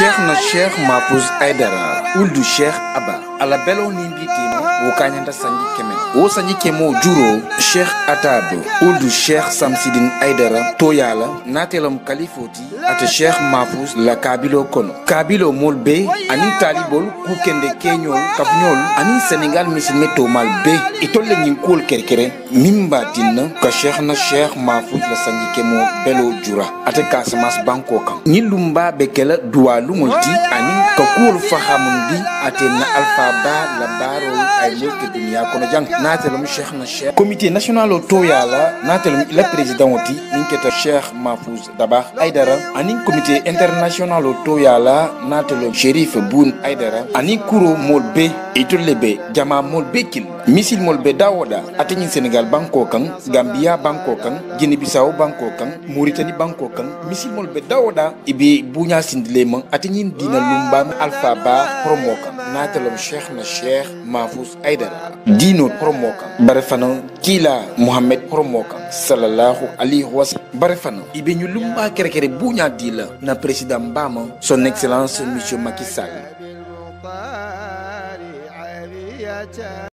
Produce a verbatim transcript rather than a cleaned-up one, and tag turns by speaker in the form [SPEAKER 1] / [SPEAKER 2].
[SPEAKER 1] Cheikh na Cheikh Mahfouz Aidara uldu Cheikh Aba ala belo ni mbitimo wukanyanta sanji kemen wo sanji kemo juro Cheikh Atab uldu Cheikh Samsidine Aidara toyala natelam kalifoti ata Cheikh Mahfouz la kabilo kono kabilo molbe ani talibol ku kende kenyol kafnyol ani Senegal misilme to malbe itolle nyinkol kerkere mimba tinna ka Cheikh na Cheikh Mahfouz la sanji kemo belo jura ata Casamance banko kan nilumba bekela duwalu multi ani ka kuul fahamundi ate na alpha ba la baro ay mulki dunya kono jang natelum Cheikh na Cheikh comité national to yala natelum la président oti ninketa Cheikh Mahfouz Dabakh Aidara ani comité international to yala natelum Cherif Boun Aidara ani kuro molbe itolebe jama molbe kil misil molbe dawoda ate ni Senegal banko kan Gambia banko kan Guinée Bissau banko kan Mauritanie banko kan misil molbe dawoda ibe bunya sindilema ate ni dina lumba alpha ba promoka natelum Cheikh na Cheikh Mahfouz Aidara dino promoka barefana kila Muhammad promoka sallallahu alaihi wasallam barefana ibe ñu lumba kere kere bunya dila na président Bama son excellence monsieur Macky Sall.